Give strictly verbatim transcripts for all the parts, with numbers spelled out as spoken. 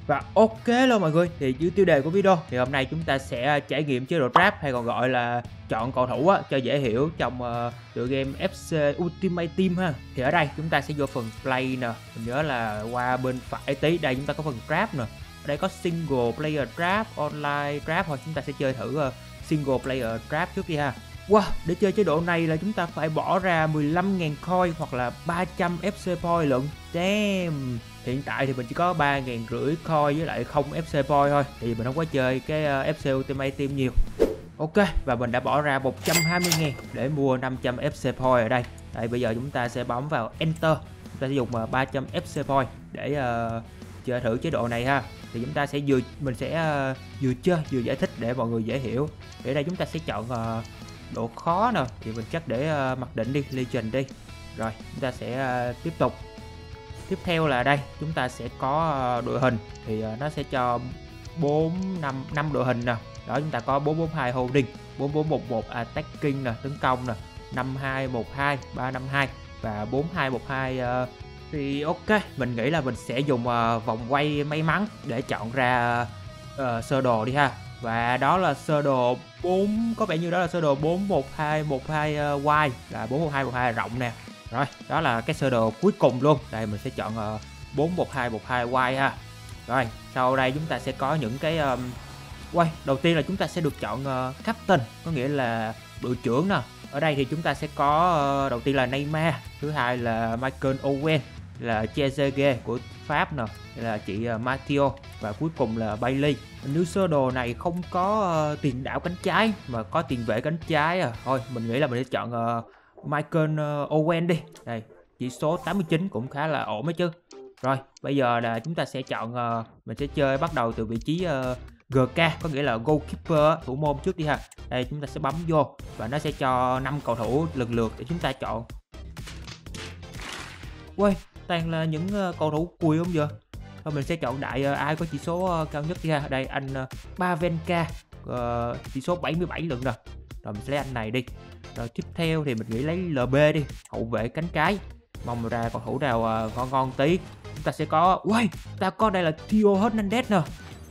Và ok luôn mọi người, thì dưới tiêu đề của video thì hôm nay chúng ta sẽ trải nghiệm chế độ draft hay còn gọi là chọn cầu thủ á, cho dễ hiểu trong uh, tựa game ép xê Ultimate Team ha. Thì ở đây chúng ta sẽ vô phần play nè, mình nhớ là qua bên phải tí, đây chúng ta có phần draft nè. Ở đây có single player draft, online draft, hoặc chúng ta sẽ chơi thử uh, single player draft trước đi ha. Wow, để chơi chế độ này là chúng ta phải bỏ ra mười lăm nghìn coin hoặc là ba trăm ép xê point lận. Damn. Hiện tại thì mình chỉ có ba nghìn rưỡi coin với lại không ép xê point thôi, thì mình không có chơi cái ép xê Ultimate Team nhiều. Ok, và mình đã bỏ ra một trăm hai mươi nghìn để mua năm trăm ép xê point ở đây. Đây, bây giờ chúng ta sẽ bấm vào Enter. Chúng ta sẽ dùng ba trăm ép xê point để uh, chơi thử chế độ này ha. Thì chúng ta sẽ vừa mình sẽ uh, vừa chơi vừa giải thích để mọi người dễ hiểu. Để đây chúng ta sẽ chọn uh, độ khó nè, thì mình chắc để uh, mặc định đi, Legend đi. Rồi, chúng ta sẽ uh, tiếp tục. Tiếp theo là đây, chúng ta sẽ có uh, đội hình, thì uh, nó sẽ cho bốn năm năm đội hình nè. Đó, chúng ta có bốn bốn hai holding, bốn bốn một một attacking nè, tấn công nè, năm hai một hai, ba năm hai và bốn hai một hai. Uh, thì ok, mình nghĩ là mình sẽ dùng uh, vòng quay may mắn để chọn ra uh, sơ đồ đi ha. Và đó là sơ đồ bốn, có vẻ như đó là sơ đồ bốn một hai một hai uh, Y, là bốn một hai một hai rộng nè. Rồi, đó là cái sơ đồ cuối cùng luôn. Đây mình sẽ chọn uh, bốn một hai một hai Y ha. Rồi, sau đây chúng ta sẽ có những cái um, quay. Đầu tiên là chúng ta sẽ được chọn uh, captain, có nghĩa là đội trưởng nè. Ở đây thì chúng ta sẽ có uh, đầu tiên là Neymar, thứ hai là Michael Owen, là Trezeguet của Pháp nè, là chị uh, Matteo, và cuối cùng là Bailey. Nếu sơ đồ này không có uh, tiền đạo cánh trái mà có tiền vệ cánh trái à. Thôi mình nghĩ là mình sẽ chọn uh, Michael uh, Owen đi. Đây, chỉ số tám mươi chín cũng khá là ổn ấy chứ. Rồi, bây giờ là chúng ta sẽ chọn uh, mình sẽ chơi bắt đầu từ vị trí uh, giê ca, có nghĩa là goalkeeper, thủ môn trước đi ha. Đây chúng ta sẽ bấm vô và nó sẽ cho năm cầu thủ lần lượt để chúng ta chọn. Ui, toàn là những uh, cầu thủ cùi không vậy? Thôi mình sẽ chọn đại uh, ai có chỉ số uh, cao nhất đi ha. Đây anh uh, Bavenka, uh, chỉ số bảy mươi bảy lần rồi. Rồi mình sẽ lấy anh này đi. Rồi tiếp theo thì mình nghĩ lấy lờ bê đi, hậu vệ cánh trái. Mong ra cầu thủ nào uh, ngon ngon tí. Chúng ta sẽ có, ui, ta có đây là Theo Hernandez nè.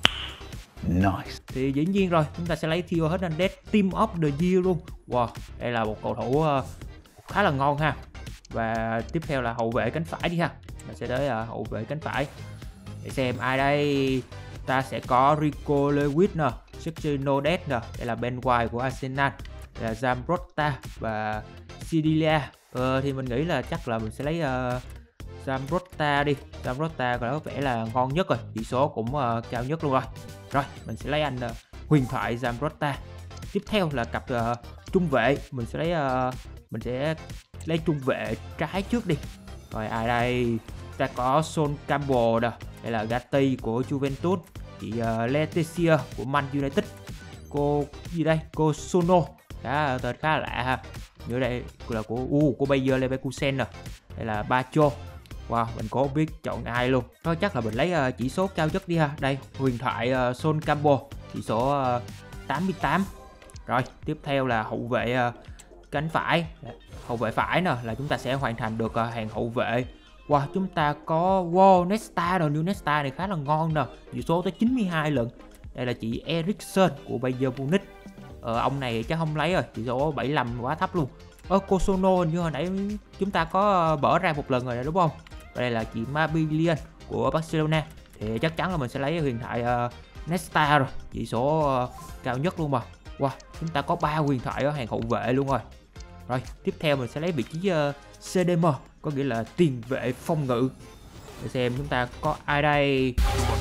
Nice. Thì dĩ nhiên rồi, chúng ta sẽ lấy Theo Hernandez Team of the Year luôn. Wow, đây là một cầu thủ uh, khá là ngon ha. Và tiếp theo là hậu vệ cánh phải đi ha. Mình sẽ tới uh, hậu vệ cánh phải. Để xem ai đây. Ta sẽ có Rico Lewis nè, Sergio Dest nè, đây là Ben White của Arsenal, đây là Zambrotta và Sidilia. Ờ, thì mình nghĩ là chắc là mình sẽ lấy uh, Zambrotta đi. Zambrotta có vẻ là ngon nhất rồi, chỉ số cũng uh, cao nhất luôn rồi. Rồi, mình sẽ lấy anh uh, huyền thoại Zambrotta. Tiếp theo là cặp uh, trung vệ, mình sẽ lấy uh, mình sẽ lấy trung vệ trái trước đi. Rồi ai đây? Ta có Son Campbell nè, đây là Gatti của Juventus, chị uh, Letizia của Man United, cô gì đây? Cô Sono, đã tên khá là lạ ha. Như đây là của uh, của Bayer Leverkusen nè, đây là Bacho. Wow, mình có biết chọn ai luôn. Thôi chắc là mình lấy uh, chỉ số cao nhất đi ha. Đây, huyền thoại uh, Son Campbell, chỉ số uh, tám mươi tám. Rồi, tiếp theo là hậu vệ uh, cánh phải. Hậu vệ phải nè, là chúng ta sẽ hoàn thành được uh, hàng hậu vệ. Wow, chúng ta có wow, Nesta rồi, new Nesta này khá là ngon nè, chỉ số tới chín mươi hai lần. Đây là chị Eriksen của Bayern Munich. Ờ, ông này chắc không lấy rồi, chỉ số bảy mươi lăm quá thấp luôn. Ơ, Kosono hình như hồi nãy chúng ta có bở ra một lần rồi đúng không? Và đây là chị Mabilian của Barcelona. Thì chắc chắn là mình sẽ lấy huyền thoại uh, Nesta rồi, chỉ số uh, cao nhất luôn mà. Wow, chúng ta có ba huyền thoại ở hàng hậu vệ luôn rồi. Rồi, tiếp theo mình sẽ lấy vị trí uh, xê đê em, có nghĩa là tiền vệ phòng ngự. Để xem chúng ta có ai đây.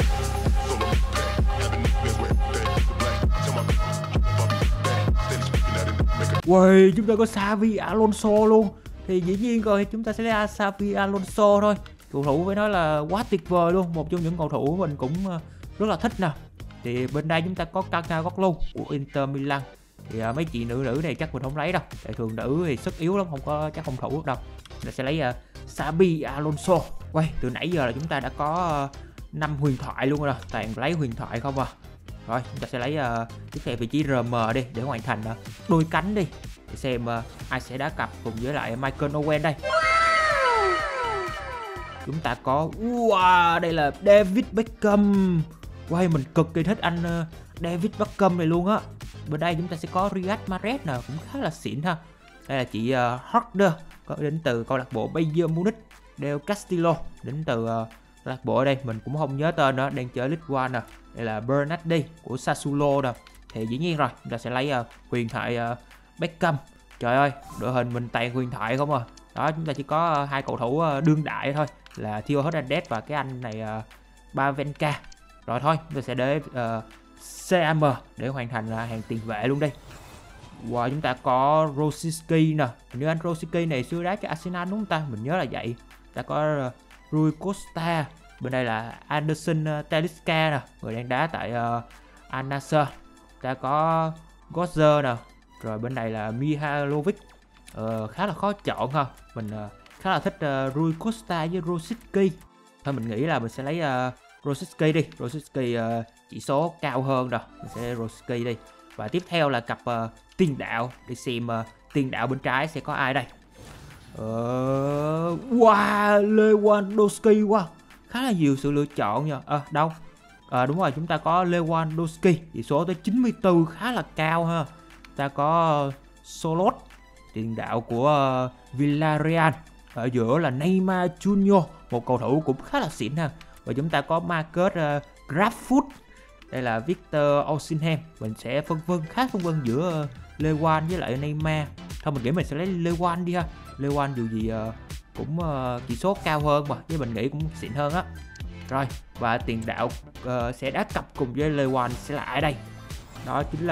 Wow, chúng ta có Xavi Alonso luôn. Thì dĩ nhiên rồi, chúng ta sẽ lấy Xavi Alonso thôi. Cầu thủ với nó là quá tuyệt vời luôn, một trong những cầu thủ mình cũng rất là thích nè. Thì bên đây chúng ta có Kaka Gotlo của Inter Milan. Thì uh, mấy chị nữ nữ này chắc mình không lấy đâu, tại thường nữ thì sức yếu lắm, không có chắc không thủ được đâu. Mình sẽ lấy uh, Xabi Alonso. Quay, từ nãy giờ là chúng ta đã có uh, năm huyền thoại luôn rồi, toàn lấy huyền thoại không à. Rồi chúng ta sẽ lấy uh, tiếp theo vị trí rờ em đi để hoàn thành uh, đôi cánh đi, để xem uh, ai sẽ đá cặp cùng với lại Michael Owen đây. chúng ta có wow, đây là David Beckham. Wow, mình cực kỳ thích anh uh, David Beckham này luôn á. Bên đây chúng ta sẽ có Riyad Mahrez nè, cũng khá là xịn ha. Đây là chị uh, Harder, có đến từ câu lạc bộ Bayern Munich. Del Castillo đến từ uh, câu lạc bộ ở đây mình cũng không nhớ tên nữa, đang chơi League One nè. Đây là Bernardi của Sassuolo nè. Thì dĩ nhiên rồi, chúng ta sẽ lấy uh, huyền thoại uh, Beckham. Trời ơi, đội hình mình toàn huyền thoại không à. Đó, chúng ta chỉ có uh, hai cầu thủ uh, đương đại thôi, là Theo Hernandez và cái anh này uh, Bavenka. Rồi thôi, chúng ta sẽ để uh, xê em để hoàn thành uh, hàng tiền vệ luôn đi. Wow, chúng ta có Rosicky nè. Hình như anh Rosicky này xưa đá cho Arsenal đúng không ta? Mình nhớ là vậy. Ta có uh, Rui Costa. Bên đây là Anderson uh, Talisca nè, người đang đá tại uh, Al Nassr. Ta có Götze nè. Rồi bên này là Mihailovic. uh, Khá là khó chọn ha. Mình uh, khá là thích uh, Rui Costa với Rosicky. Thôi mình nghĩ là mình sẽ lấy uh, Rosicky đi. Rosicky uh, chỉ số cao hơn rồi. Mình sẽ lấy Rosicky đi. Và tiếp theo là cặp uh, tiền đạo. Để xem uh, tiền đạo bên trái sẽ có ai đây. uh, Wow, Lewandowski. Wow, khá là nhiều sự lựa chọn nha. À, đâu à, đúng rồi, chúng ta có Lewandowski, chỉ số tới chín mươi tư, khá là cao ha. Ta có uh, Solot, tiền đạo của uh, Villarreal. Ở giữa là Neymar Junior, một cầu thủ cũng khá là xịn ha. Và chúng ta có Marcus uh, Rashford. Đây là Victor Osimhen. Mình sẽ phân vân, khá phân vân giữa uh, Lewan với lại Neymar. Thôi mình nghĩ mình sẽ lấy Lewan đi ha. Lewan dù gì uh, cũng uh, chỉ số cao hơn mà, với mình nghĩ cũng xịn hơn á. Rồi, và tiền đạo uh, sẽ đá cặp cùng với Lewan sẽ là ai đây? Đó chính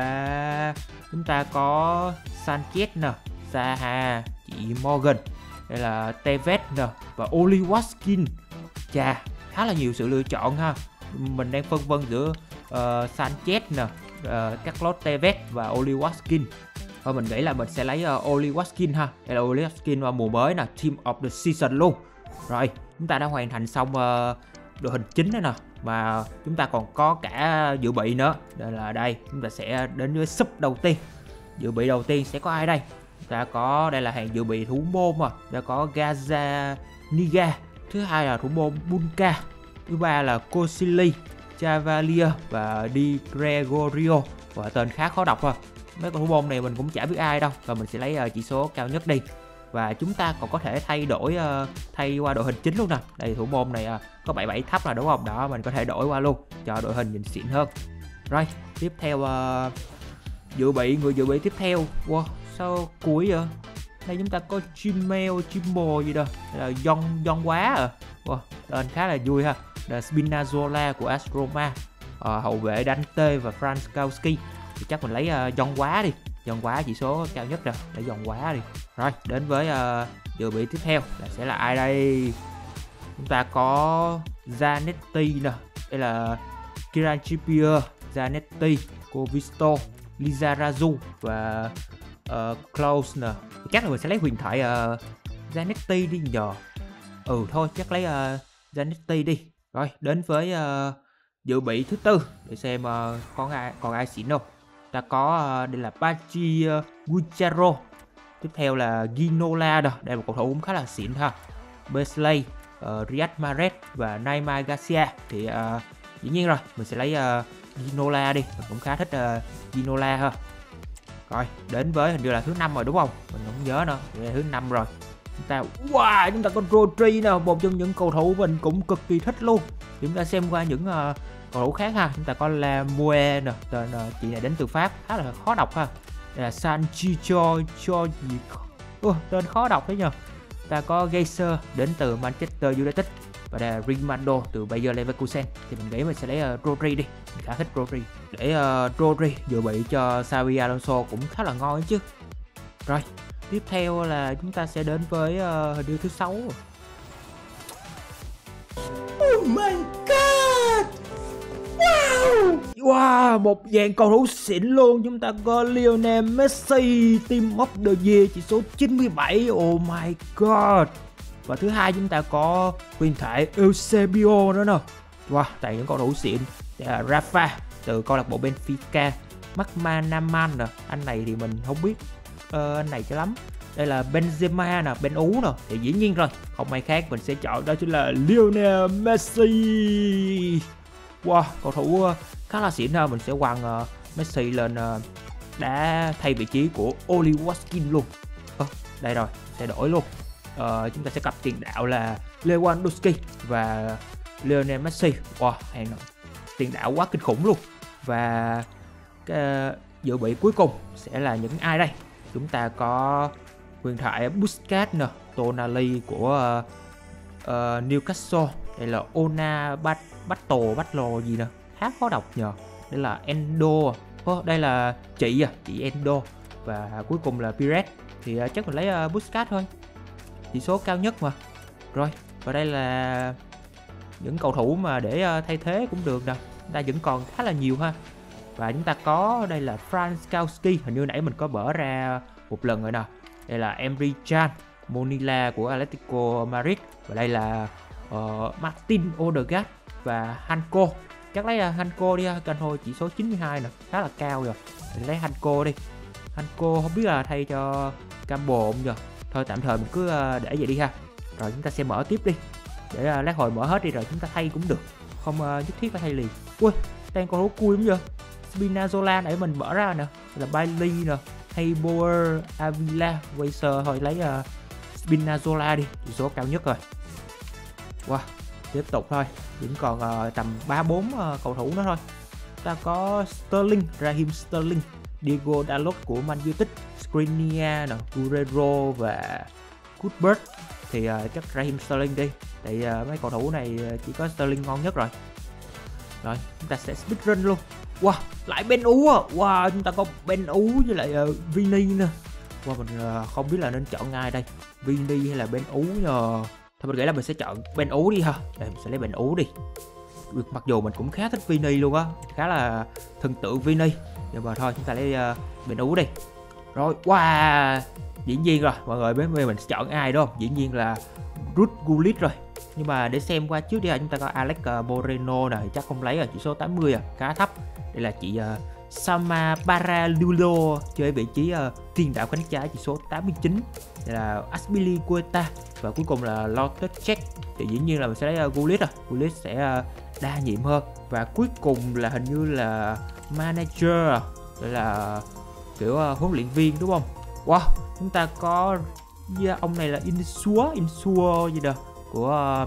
là chúng ta có Sanchez nè, Zaha, chị Morgan. Đây là Tevez nè và Oli Watkins. Chà, khá là nhiều sự lựa chọn ha. Mình đang phân vân giữa uh, Sanchez nè, uh, Carlos Tevez và Oli Watkins. Thôi mình nghĩ là mình sẽ lấy uh, Oli Watkins ha. Đây là Oli Watkins vào mùa mới nè, Team of the Season luôn. Rồi, chúng ta đã hoàn thành xong uh, đội hình chính đó nè. Mà chúng ta còn có cả dự bị nữa. Đây là đây, chúng ta sẽ đến với sub đầu tiên. Dự bị đầu tiên sẽ có ai đây? Chúng ta có, đây là hàng dự bị thủ môn mà. Chúng ta có Gazzaniga. Thứ hai là thủ môn Bunka. Thứ ba là Koscielny, Cavalier và Di Gregorio. Và tên khá khó đọc ha. Mấy con thủ môn này mình cũng chả biết ai đâu. Và mình sẽ lấy uh, chỉ số cao nhất đi. Và chúng ta còn có thể thay đổi uh, thay qua đội hình chính luôn nè. Đây thủ môn này uh, có bảy bảy thấp là đúng không? Đó, mình có thể đổi qua luôn cho đội hình nhìn xịn hơn. Rồi, tiếp theo uh, dự bị, người dự bị tiếp theo. Wow, sao cuối vậy? Đây chúng ta có Chimel, Chimbo gì đó. Đây là John, John quá à. Wow, tên khá là vui ha. Đây là Spinazzola của AS Roma. uh, Hậu vệ Dante và Frankowski. Thì chắc mình lấy uh, John quá đi. John quá chỉ số cao nhất rồi, để John quá đi. Rồi, đến với uh, dự bị tiếp theo là sẽ là ai đây? Chúng ta có Zanetti nè. Đây là Kieran Trippier, Zanetti, Covisto, Lizarazu và uh, Klaus nè. Chắc là mình sẽ lấy huyền thoại uh, Zanetti đi nhờ. Ừ thôi, chắc lấy uh, Zanetti đi. Rồi, đến với uh, dự bị thứ tư để xem uh, còn ai còn ai xịn đâu. Ta có uh, đây là Pachi uh, Guicharo. Tiếp theo là Ginola đó, đây là một cầu thủ cũng khá là xịn ha. Beasley, uh, Riyad Mahrez và Neymar Garcia. Thì uh, dĩ nhiên rồi, mình sẽ lấy uh, Ginola đi, mình cũng khá thích uh, Ginola ha. Rồi, đến với hình như là thứ năm rồi đúng không? Mình không nhớ nữa, đây là thứ năm rồi. Chúng ta wow, chúng ta có Rodri nè, một trong những cầu thủ mình cũng cực kỳ thích luôn. Chúng ta xem qua những uh, cầu thủ khác ha. Chúng ta có Lamoué nè, tên uh, chị này đến từ Pháp, khá là khó đọc ha. Đây là Sanchicho cho gì uh, tên khó đọc đấy nhờ. Ta có Geyser đến từ Manchester United và đây là Rimando từ Bayer Leverkusen. Thì mình nghĩ mình sẽ lấy uh, Rodri đi, mình khá thích Rodri. Để uh, Rodri dự bị cho Xabi Alonso cũng khá là ngon ấy chứ. Rồi, tiếp theo là chúng ta sẽ đến với uh, hình như thứ sáu. Oh my god! Wow! Wow, một dàn cầu thủ xịn luôn. Chúng ta có Lionel Messi, Team of the Year, chỉ số chín mươi bảy. Oh my god! Và thứ hai chúng ta có huyền thoại Eusebio nữa nè. Wow, tại những cầu thủ xịn. Đây là Rafa từ câu lạc bộ Benfica. McManaman nè, anh này thì mình không biết uh, anh này cho lắm. đây là Benzema nè, Ben Ú nè, thì dĩ nhiên rồi, không ai khác mình sẽ chọn đó chính là Lionel Messi. Wow, cầu thủ khá là xịn ha, mình sẽ quăng uh, Messi lên uh, đá thay vị trí của Oli Watkins luôn. Ờ, đây rồi, sẽ đổi luôn. Ờ, chúng ta sẽ cặp tiền đạo là Lewandowski và Lionel Messi. Wow, hàng tiền đạo quá kinh khủng luôn. Và cái dự bị cuối cùng sẽ là những ai đây? Chúng ta có huyền thoại Busquets nè, Tonali của uh, uh, Newcastle. Đây là Ona Bat Battle Battle gì nè, khá khó đọc nhờ. Đây là Endo. Oh, đây là chị à, chị Endo. Và cuối cùng là Pires. Thì uh, chắc mình lấy uh, Busquets thôi, chỉ số cao nhất mà. Rồi, và đây là những cầu thủ mà để uh, thay thế cũng được nè. Chúng ta vẫn còn khá là nhiều ha. Và chúng ta có đây là Frankowski, hình như nãy mình có mở ra một lần rồi nè. Đây là Emre Can, Monila của Atletico Madrid. Và đây là uh, Martin Odegaard và Hanko. Chắc lấy uh, Hanko đi, Hanko chỉ số chín mươi hai nè, khá là cao rồi. Mình lấy Hanko đi. Hanko không biết là thay cho Campbell không giờ. Thôi tạm thời mình cứ uh, để vậy đi ha. Rồi chúng ta sẽ mở tiếp đi. Để uh, lát hồi mở hết đi rồi chúng ta thay cũng được. Không uh, nhất thiết phải thay liền. Ui, đang cầu thủ cùi không giờ. Spinazzola nãy mình mở ra nè, là Bailey nè, hay Boer, Avila, Weiser. Thôi lấy uh, Spinazzola đi, chỉ số cao nhất rồi. Wow, tiếp tục thôi, vẫn còn uh, tầm ba bốn uh, cầu thủ nữa thôi. Ta có Sterling, Raheem Sterling, Diego Dalot của Man United, Skriniar nè, Guerrero và Cuthbert. Thì uh, chắc Raheem Sterling đi, tại uh, mấy cầu thủ này chỉ có Sterling ngon nhất rồi. Rồi, chúng ta sẽ speed run luôn. Wow, lại Ben Ú à. Wow, chúng ta có Ben Ú với lại uh, Vini nữa. Wow, mình uh, không biết là nên chọn ai đây, Vini hay là Ben Ú nhờ. Thôi mình nghĩ là mình sẽ chọn Ben Ú đi ha. Đây, mình sẽ lấy Ben Ú đi. Mặc dù mình cũng khá thích Vini luôn á, khá là thần tượng Vini. Nhưng mà thôi, chúng ta lấy uh, Ben Ú đi. Rồi, wow, dĩ nhiên rồi, mọi người biết mình sẽ chọn ai đúng không? Dĩ nhiên là Ruud Gullit rồi. Nhưng mà để xem qua trước đi ha, chúng ta có Alex Moreno này, chắc không lấy rồi, chỉ số tám mươi à, khá thấp. Đây là chị uh, Sama Paralulo chơi vị trí uh, tiền đạo cánh trái, chỉ số tám mươi chín. Đây là Azpilicueta và cuối cùng là Loftus-Cheek. Thì dĩ nhiên là mình sẽ lấy uh, Gullit rồi, Gullit sẽ uh, đa nhiệm hơn. Và cuối cùng là hình như là manager, đây là kiểu uh, huấn luyện viên đúng không? Wow, chúng ta có yeah, ông này là Insua, Insua gì đó của uh,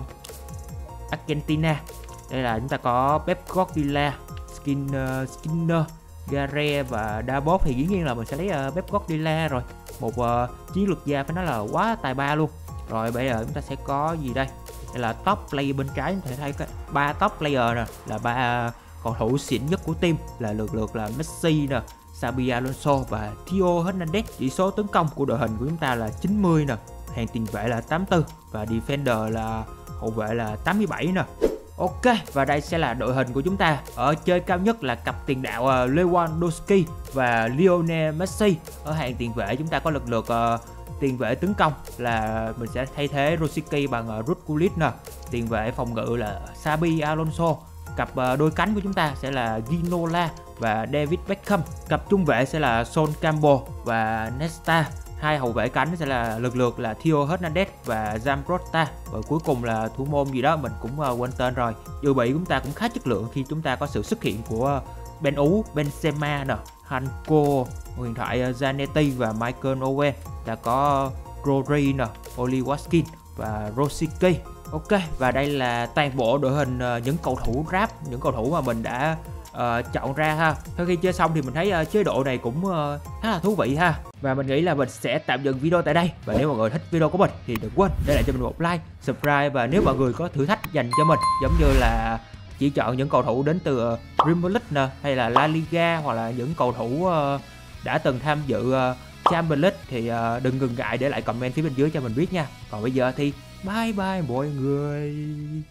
Argentina. Đây là chúng ta có Pep Guardiola, Skin, uh, Skinner, Gare và Dabot. Thì dĩ nhiên là mình sẽ lấy uh, Pep Guardiola rồi, một uh, chiến lược gia phải nói là quá tài ba luôn. Rồi bây giờ chúng ta sẽ có gì đây? Đây là top player bên trái, chúng ta thấy cái ba top player nè, là ba uh, cầu thủ xịn nhất của team, là lượt lượt là Messi nè, Xabi Alonso và Theo Hernandez. Chỉ số tấn công của đội hình của chúng ta là chín mươi nè, hàng tiền vệ là tám mươi tư và defender là hậu vệ là tám mươi bảy nè. Ok, và đây sẽ là đội hình của chúng ta. Ở chơi cao nhất là cặp tiền đạo uh, Lewandowski và Lionel Messi. Ở hàng tiền vệ chúng ta có lực lượt uh, tiền vệ tấn công là mình sẽ thay thế Rosicky bằng uh, Ruud Gullit nè. Tiền vệ phòng ngự là Xabi Alonso. Cặp uh, đôi cánh của chúng ta sẽ là Ginola và David Beckham. Cặp trung vệ sẽ là Son Campbell và Nesta. Hai hậu vệ cánh sẽ là lực lượt là Theo Hernandez và Zambrotta. Và cuối cùng là thủ môn gì đó mình cũng uh, quên tên rồi. Dự bị chúng ta cũng khá chất lượng khi chúng ta có sự xuất hiện của Ben Ú, Benzema nè, Hanko, huyền thoại uh, Zanetti và Michael Owen. Ta có Rodri nè, Oli Watkins và Rosicky. Ok, và đây là toàn bộ đội hình uh, những cầu thủ rap, những cầu thủ mà mình đã uh, chọn ra ha. Sau khi chơi xong thì mình thấy uh, chế độ này cũng uh, khá là thú vị ha. Và mình nghĩ là mình sẽ tạm dừng video tại đây. Và nếu mọi người thích video của mình thì đừng quên để lại cho mình một like, subscribe. Và nếu mọi người có thử thách dành cho mình, giống như là chỉ chọn những cầu thủ đến từ uh, Premier League nè, hay là La Liga, hoặc là những cầu thủ uh, đã từng tham dự uh, Champions League, thì uh, đừng ngần ngại để lại comment phía bên dưới cho mình biết nha. Còn bây giờ thì bye bye mọi người.